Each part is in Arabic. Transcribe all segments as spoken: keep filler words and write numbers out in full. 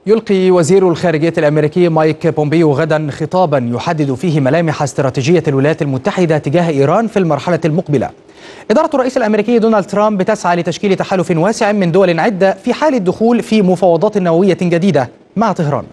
يلقي وزير الخارجية الأمريكي مايك بومبيو غدا خطابا يحدد فيه ملامح استراتيجية الولايات المتحدة تجاه إيران في المرحلة المقبلة. إدارة الرئيس الأمريكي دونالد ترامب تسعى لتشكيل تحالف واسع من دول عدة في حال الدخول في مفاوضات نووية جديدة مع طهران.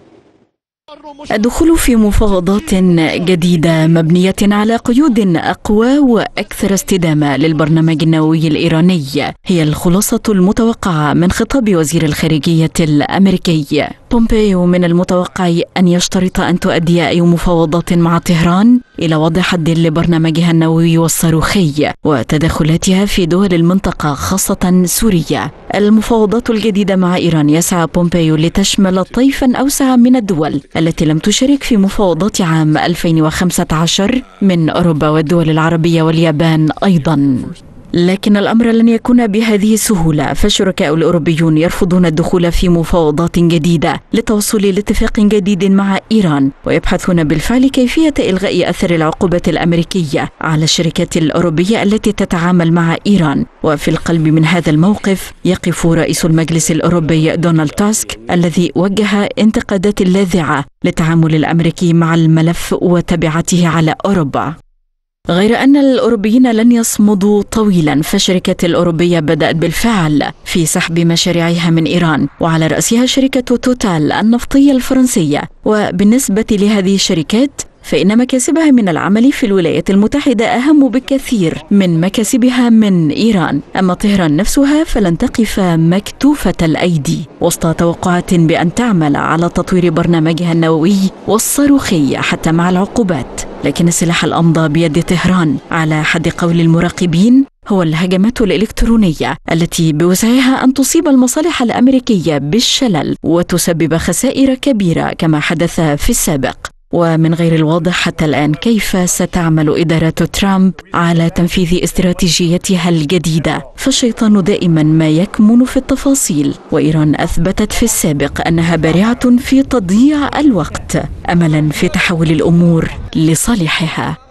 الدخول في مفاوضات جديدة مبنية على قيود أقوى وأكثر استدامة للبرنامج النووي الإيراني هي الخلاصة المتوقعة من خطاب وزير الخارجية الأمريكي. بومبيو من المتوقع أن يشترط أن تؤدي أي مفاوضات مع طهران إلى وضع حد لبرنامجها النووي والصاروخي وتدخلاتها في دول المنطقة خاصة سوريا. المفاوضات الجديدة مع إيران يسعى بومبيو لتشمل طيفا أوسع من الدول التي لم تشارك في مفاوضات عام ألفين وخمسة عشر من أوروبا والدول العربية واليابان أيضا. لكن الأمر لن يكون بهذه السهولة، فالشركاء الأوروبيون يرفضون الدخول في مفاوضات جديدة للتوصل لاتفاق جديد مع إيران، ويبحثون بالفعل كيفية إلغاء أثر العقوبة الأمريكية على الشركات الأوروبية التي تتعامل مع إيران. وفي القلب من هذا الموقف يقف رئيس المجلس الأوروبي دونالد تاسك الذي وجه انتقادات لاذعة للتعامل الأمريكي مع الملف وتبعاته على أوروبا. غير أن الأوروبيين لن يصمدوا طويلا، فالشركات الأوروبية بدأت بالفعل في سحب مشاريعها من إيران، وعلى رأسها شركة توتال النفطية الفرنسية. وبالنسبة لهذه الشركات فإن مكاسبها من العمل في الولايات المتحدة أهم بكثير من مكاسبها من إيران. أما طهران نفسها فلن تقف مكتوفة الأيدي وسط توقعات بأن تعمل على تطوير برنامجها النووي والصاروخي حتى مع العقوبات. لكن السلاح الأمضى بيد طهران على حد قول المراقبين هو الهجمات الإلكترونية التي بوسعها أن تصيب المصالح الأمريكية بالشلل وتسبب خسائر كبيرة كما حدث في السابق. ومن غير الواضح حتى الآن كيف ستعمل إدارة ترامب على تنفيذ استراتيجيتها الجديدة، فالشيطان دائما ما يكمن في التفاصيل، وإيران أثبتت في السابق أنها بارعة في تضييع الوقت أملا في تحول الأمور لصالحها.